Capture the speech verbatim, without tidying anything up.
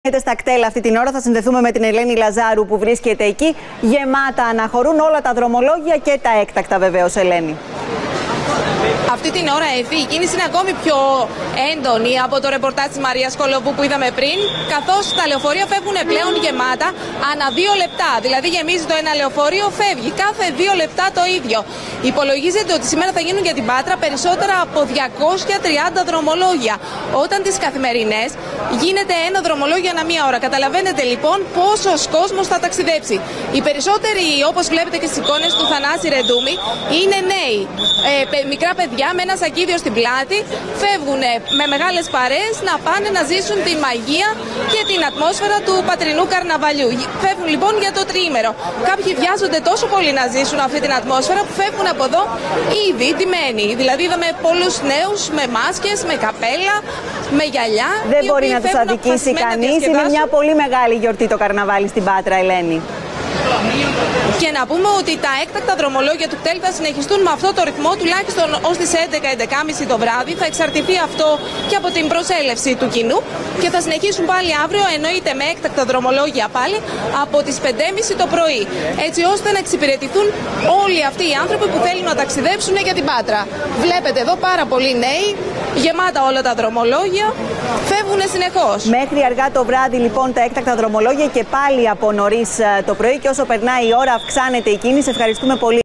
Στα κτέλ αυτή την ώρα θα συνδεθούμε με την Ελένη Λαζάρου που βρίσκεται εκεί. Γεμάτα αναχωρούν όλα τα δρομολόγια και τα έκτακτα βεβαίως, Ελένη. Αυτή την ώρα, Εφη, η κίνηση είναι ακόμη πιο έντονη από το ρεπορτάζ της Μαρίας Κολοβού που είδαμε πριν, καθώς τα λεωφορεία φεύγουν πλέον γεμάτα ανά δύο λεπτά. Δηλαδή γεμίζει το ένα λεωφορείο, φεύγει κάθε δύο λεπτά το ίδιο. Υπολογίζεται ότι σήμερα θα γίνουν για την Πάτρα περισσότερα από διακόσια τριάντα δρομολόγια, όταν τις καθημερινές γίνεται ένα δρομολόγιο ανά μία ώρα. Καταλαβαίνετε λοιπόν πόσος κόσμος θα ταξιδέψει. Οι περισσότεροι, όπως βλέπετε και στις εικόνες του Θανάση Ρεντούμη, είναι νέοι. Ε, μικρά παιδιά με ένα σακίδιο στην πλάτη φεύγουν με μεγάλες παρέες να πάνε να ζήσουν τη μαγεία και την ατμόσφαιρα του πατρινού καρναβαλιού. Φεύγουν λοιπόν για το τριήμερο. Κάποιοι βιάζονται τόσο πολύ να ζήσουν αυτή την ατμόσφαιρα που φεύγουν από εδώ ήδη ντυμένοι. Δηλαδή είδαμε πολλούς νέους με μάσκες, με καπέλα, με γυαλιά. Δεν μπορεί να τους αδικήσει κανείς. Είναι μια πολύ μεγάλη γιορτή το καρναβάλι στην Πάτρα, Ελένη. Και να πούμε ότι τα έκτακτα δρομολόγια του κτέλ θα συνεχιστούν με αυτό το ρυθμό τουλάχιστον ως τις έντεκα έντεκα και μισή το βράδυ. Θα εξαρτηθεί αυτό και από την προσέλευση του κοινού και θα συνεχίσουν πάλι αύριο, εννοείται με έκτακτα δρομολόγια πάλι, από τις πέντε και μισή το πρωί. Έτσι ώστε να εξυπηρετηθούν όλοι αυτοί οι άνθρωποι που θέλουν να ταξιδέψουν για την Πάτρα. Βλέπετε εδώ πάρα πολλοί νέοι, γεμάτα όλα τα δρομολόγια, φεύγουν συνεχώς. Μέχρι αργά το βράδυ λοιπόν τα έκτακτα δρομολόγια και πάλι από νωρίς το πρωί, και όσο περνάει η ώρα αυξάνεται η κίνηση. Ευχαριστούμε πολύ.